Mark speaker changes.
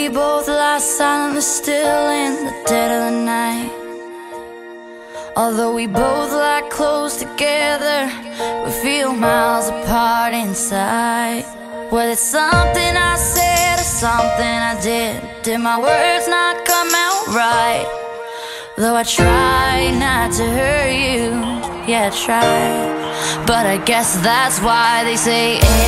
Speaker 1: both lie silently still in the dead of the night. Although we both lie close together, we feel miles apart inside. Well, it's something I said or something I did my words not come out right? Though I try not to hurt you, yeah, I try. But I guess that's why they say